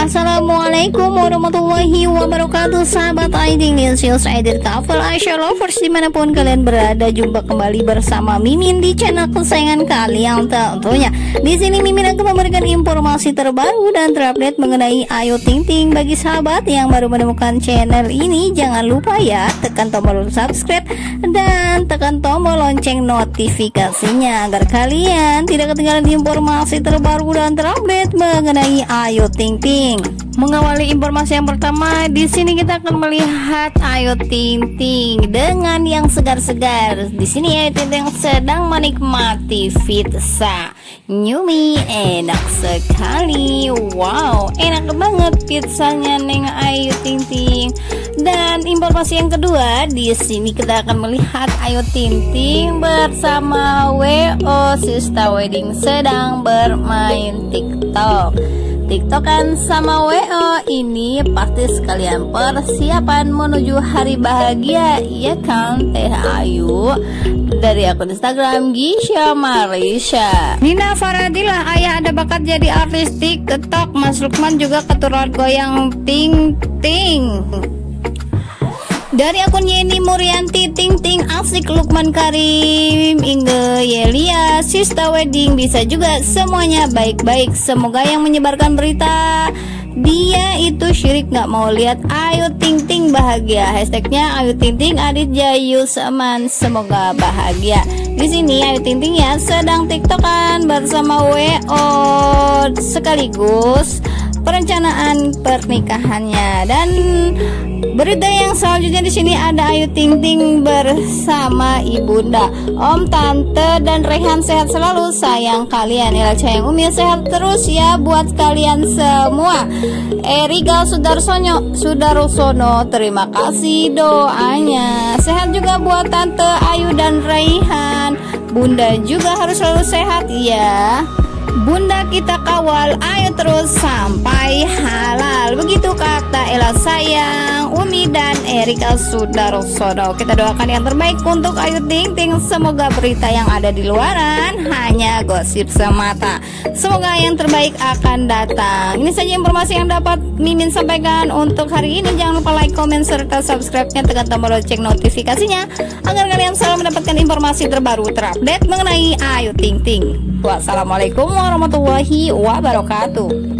Assalamualaikum warahmatullahi wabarakatuh, sahabat ID News, ID Couple Aisyah Lovers dimanapun kalian berada. Jumpa kembali bersama Mimin di channel kesayangan kalian tentunya. Di sini Mimin akan memberikan informasi terbaru dan terupdate mengenai Ayu Ting Ting. Bagi sahabat yang baru menemukan channel ini, jangan lupa ya tekan tombol subscribe dan tekan tombol lonceng notifikasinya agar kalian tidak ketinggalan informasi terbaru dan terupdate mengenai Ayu Ting Ting. Mengawali informasi yang pertama, di sini kita akan melihat Ayu Ting Ting dengan yang segar-segar. Di sini Ayu Ting Ting sedang menikmati pizza. Nyumi, enak sekali. Wow, enak banget pizzanya Neng Ayu Ting Ting. Dan informasi yang kedua, di sini kita akan melihat Ayu Ting Ting bersama WO Sista Wedding sedang bermain TikTok. TikTokan sama WO ini pasti sekalian persiapan menuju hari bahagia, ya kan Teh Ayu? Dari akun Instagram Gisha Marisha. Nina Faradilah, ayah ada bakat jadi artis TikTok. Mas Lukman juga keturunan goyang Ting Ting. Dari akun Yeni Murianti, Ting Ting asik, Lukman Karim, Inge Yelia, Sista Wedding bisa juga, semuanya baik-baik. Semoga yang menyebarkan berita dia itu syirik, nggak mau lihat Ayu Ting Ting bahagia. Hashtagnya Ayu Ting Ting Adit Jayu Seman, semoga bahagia. Di sini Ayu Ting Ting ya sedang TikTokan bersama WO sekaligus perencanaan pernikahannya. Dan berita yang selanjutnya di sini ada Ayu Ting Ting bersama ibunda, om, tante, dan Rehan sehat selalu, sayang kalian. Ella Cayang Umi sehat terus ya buat kalian semua. Erika Sudarsono, terima kasih doanya. Sehat juga buat tante Ayu dan Rehan. Bunda juga harus selalu sehat ya. Bunda kita kawal Ayu terus sampai halal. Begitu kata Ella Sayang Umi dan Erika Sudarsono. Kita doakan yang terbaik untuk Ayu Ting Ting. Semoga berita yang ada di luaran hanya gosip semata. Semoga yang terbaik akan datang. Ini saja informasi yang dapat Mimin sampaikan untuk hari ini. Jangan lupa like, komen, serta subscribe-nya, tekan tombol lonceng notifikasinya agar kalian selalu mendapatkan informasi terbaru terupdate mengenai Ayu Ting Ting. Wassalamualaikum warahmatullahi wabarakatuh.